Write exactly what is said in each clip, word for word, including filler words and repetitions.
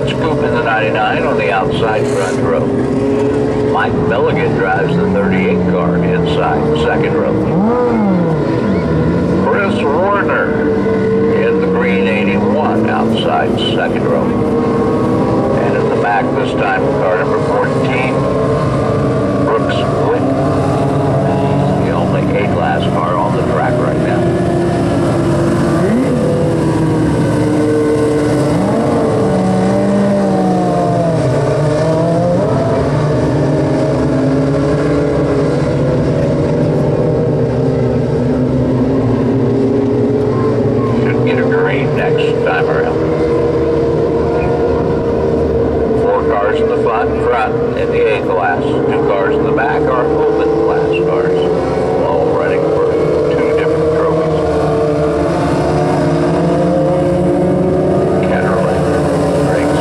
Rich Coupe in the ninety-nine on the outside front row. Mike Milligan drives the thirty-eight car inside second row. Chris Warner in the green eighty-one outside second row. And in the back this time, car number fourteen, Brooks Witt. The only A-class car on the track right now. In the A class, two cars in the back are open class cars, all running for two different trophies. Cadillac breaks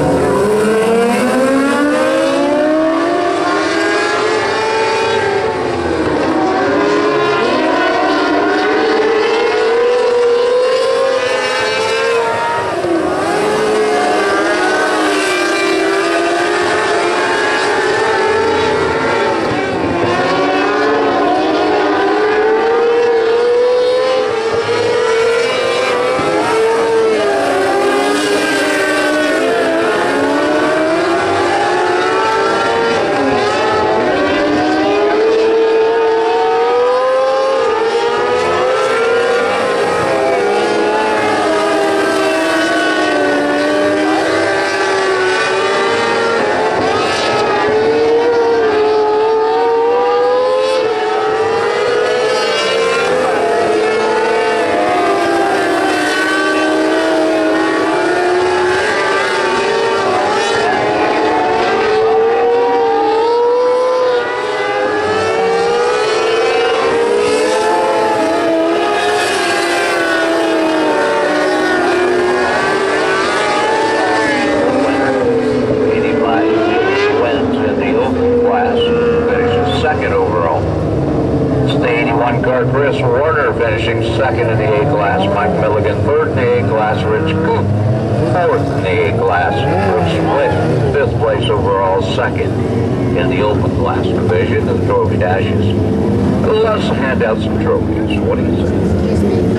Chris Warner finishing second in the A-class. Mike Milligan third in the A-class. Rich Coupe fourth in the A-class. Brooks Witt fifth place overall, second in the open class division of the trophy dashes. Let's hand out some trophies. What do you say?